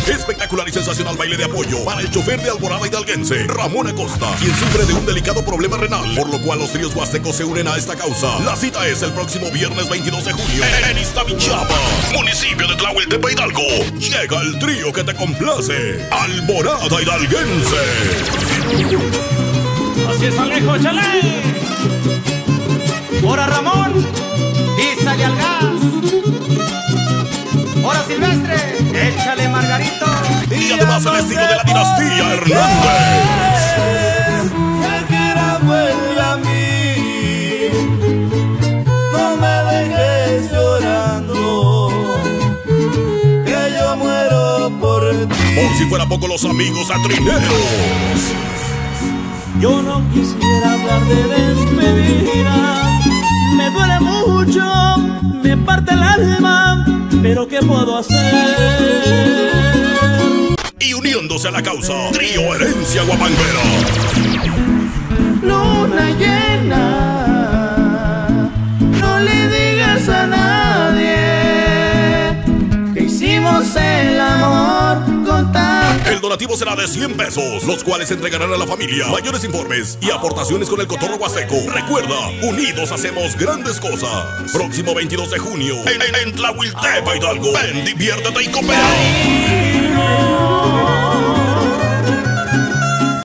Espectacular y sensacional baile de apoyo para el chofer de Alborada hidalguense, Ramón Acosta, quien sufre de un delicado problema renal, por lo cual los tríos huastecos se unen a esta causa. La cita es el próximo viernes 22 de junio en Iztavichapa, municipio de Tlahueltepe, Hidalgo. Llega el trío que te complace, Alborada hidalguense. Así es, Alejo, échale. Ahora Ramón, písale al gas. Ahora Silvestre, échale Margarito. Y además el estilo de la dinastía Hernández. Shakira, vuelve a mí, no me dejes llorando, que yo muero por ti. Por si fuera poco, los amigos atrineros. Yo no quisiera hablar de despedida, me duele mucho, me parte el alma, pero ¿qué puedo hacer? Y uniéndose a la causa, Trío Herencia Guapanguera. Luna llena, no le digas a nadie que hicimos el amor con tanto. El donativo será de 100 pesos, los cuales se entregarán a la familia. Mayores informes y aportaciones con el Cotorro Huasteco. Recuerda, unidos hacemos grandes cosas. Próximo 22 de junio en Tlahueltepe, Hidalgo. Ven, diviértete y coopera.